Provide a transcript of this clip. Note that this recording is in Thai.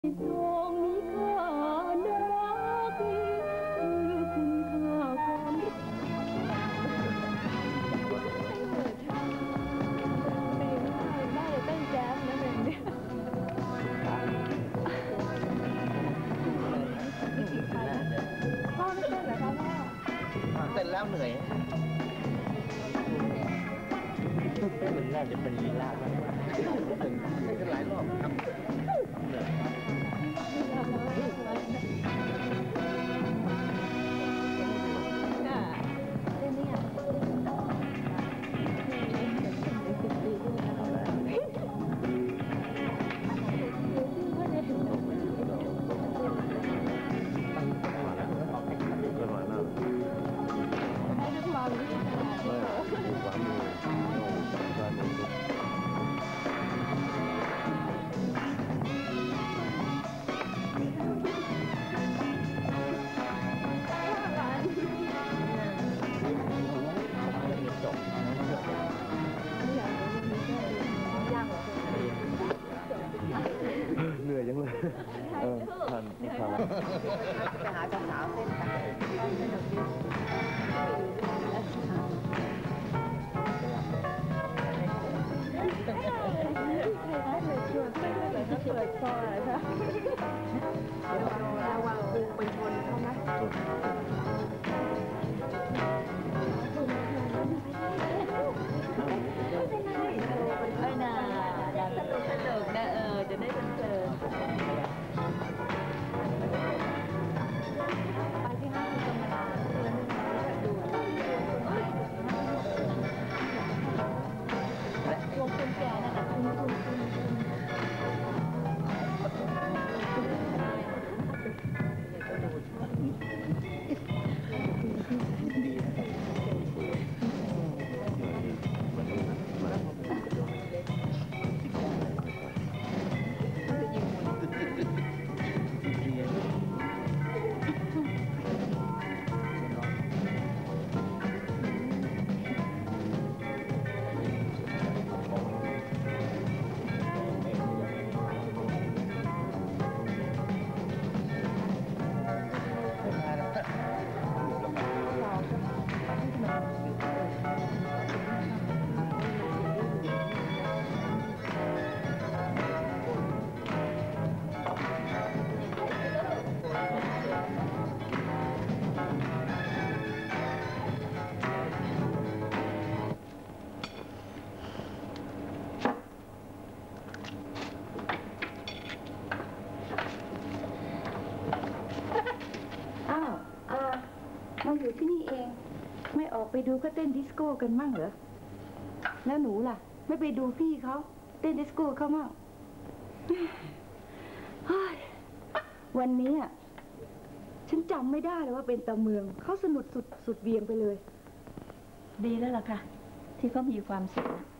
เสร็จแล้วเหนื่อยมันน่าจะเป็นลีลาดให้กันหลายรอบครับเหนื่อยเหนื่อยจังเลยทันไปหาสาวๆเต้นเปิดคออะไรคะระวังปูเป็นคนเขานะสนุกนะจะได้บันเทิงไปที่ห้างกำลังดูวงคนแก่นะคะมาอยู่ที่นี่เองไม่ออกไปดูก็เต้นดิสโก้กันมั่งเหรอแล้วหนูล่ะไม่ไปดูพี่เขาเต้นดิสโก้เขามั่งวันนี้ฉันจำไม่ได้เลยว่าเป็นตาเมืองเขาสนุกสุดเวียงไปเลยดีแล้วล่ะค่ะที่เขามีความสุข